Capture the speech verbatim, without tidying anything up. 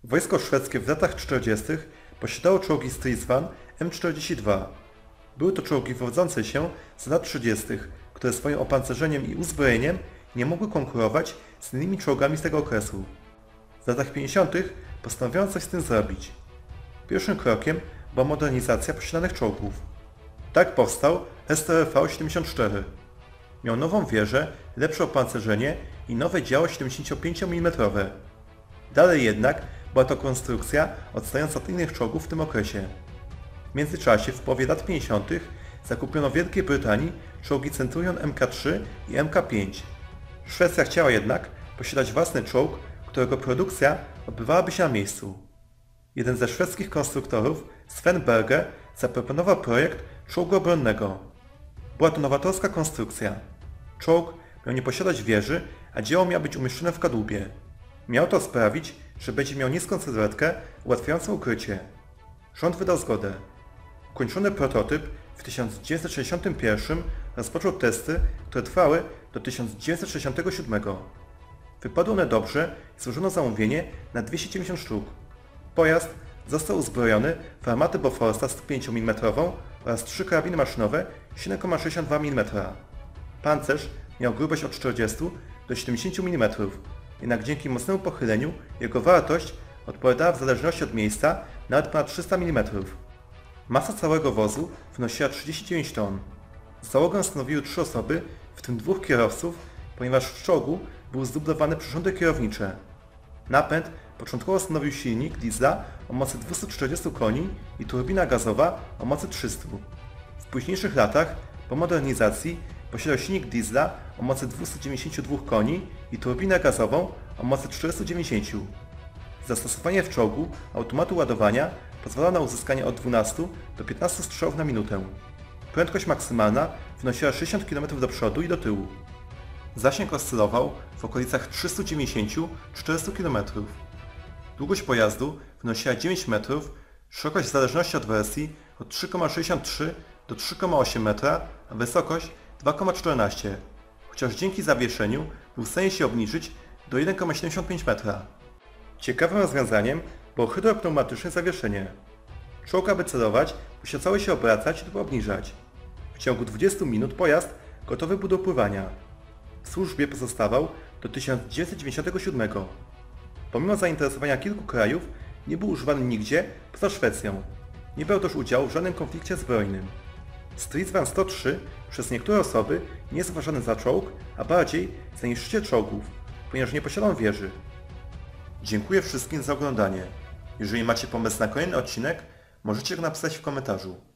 Wojsko szwedzkie w latach czterdziestych posiadało czołgi Stridsvagn M czterdzieści dwa. Były to czołgi wywodzące się z lat trzydziestych, które swoim opancerzeniem i uzbrojeniem nie mogły konkurować z innymi czołgami z tego okresu. W latach pięćdziesiątych postanowiono coś z tym zrobić. Pierwszym krokiem była modernizacja posiadanych czołgów. Tak powstał S T R V siedemdziesiąt cztery. Miał nową wieżę, lepsze opancerzenie i nowe działo siedemdziesięciopięciomilimetrowe. Dalej jednak była to konstrukcja odstająca od innych czołgów w tym okresie. W międzyczasie, w połowie lat pięćdziesiątych zakupiono w Wielkiej Brytanii czołgi Centurion M K trzy i M K pięć. Szwecja chciała jednak posiadać własny czołg, którego produkcja odbywałaby się na miejscu. Jeden ze szwedzkich konstruktorów, Sven Berger, zaproponował projekt czołgu obronnego. Była to nowatorska konstrukcja. Czołg miał nie posiadać wieży, a dzieło miało być umieszczone w kadłubie. Miało to sprawić, że będzie miał niską sylwetkę ułatwiającą ukrycie. Rząd wydał zgodę. Ukończony prototyp w tysiąc dziewięćset sześćdziesiątym pierwszym rozpoczął testy, które trwały do tysiąc dziewięćset sześćdziesiątego siódmego. Wypadły one dobrze i złożono zamówienie na dwieście dziewięćdziesiąt sztuk. Pojazd został uzbrojony w armatę Boforsa sto pięć milimetrów oraz trzy karabiny maszynowe siedem przecinek sześćdziesiąt dwa milimetra. Pancerz miał grubość od czterdziestu do siedemdziesięciu milimetrów, jednak dzięki mocnemu pochyleniu jego wartość odpowiadała w zależności od miejsca nawet ponad trzysta milimetrów. Masa całego wozu wynosiła trzydzieści dziewięć ton. Załogę stanowiły trzy osoby, w tym dwóch kierowców, ponieważ w czołgu były zdublowany przyrządy kierownicze. Napęd początkowo stanowił silnik diesla o mocy dwieście czterdzieści koni i turbina gazowa o mocy trzysta. W późniejszych latach, po modernizacji, posiadał silnik diesla o mocy dwieście dziewięćdziesiąt dwa koni i turbinę gazową o mocy czterysta dziewięćdziesiąt. Zastosowanie w czołgu automatu ładowania pozwala na uzyskanie od dwunastu do piętnastu strzałów na minutę. Prędkość maksymalna wynosiła sześćdziesiąt kilometrów do przodu i do tyłu. Zasięg oscylował w okolicach trzystu dziewięćdziesięciu do czterystu kilometrów. Długość pojazdu wynosiła dziewięć metrów, szerokość w zależności od wersji od trzy przecinek sześćdziesiąt trzy do trzy przecinek osiem metra, a wysokość dwa przecinek czternaście, chociaż dzięki zawieszeniu był w stanie się obniżyć do jeden przecinek siedemdziesiąt pięć metra. Ciekawym rozwiązaniem było hydropneumatyczne zawieszenie. Czołg, aby celować, musiał cały się obracać lub obniżać. W ciągu dwudziestu minut pojazd gotowy był do pływania. W służbie pozostawał do tysiąc dziewięćset dziewięćdziesiątego siódmego. Pomimo zainteresowania kilku krajów, nie był używany nigdzie poza Szwecją. Nie brał też udziału w żadnym konflikcie zbrojnym. Stridsvagn sto trzy przez niektóre osoby nie jest uważany za czołg, a bardziej za niszczyciel czołgów, ponieważ nie posiadał wieży. Dziękuję wszystkim za oglądanie. Jeżeli macie pomysł na kolejny odcinek, możecie go napisać w komentarzu.